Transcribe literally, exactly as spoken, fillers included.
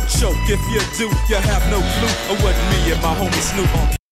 choke. If you do, you have no clue of what me and my homie Snoop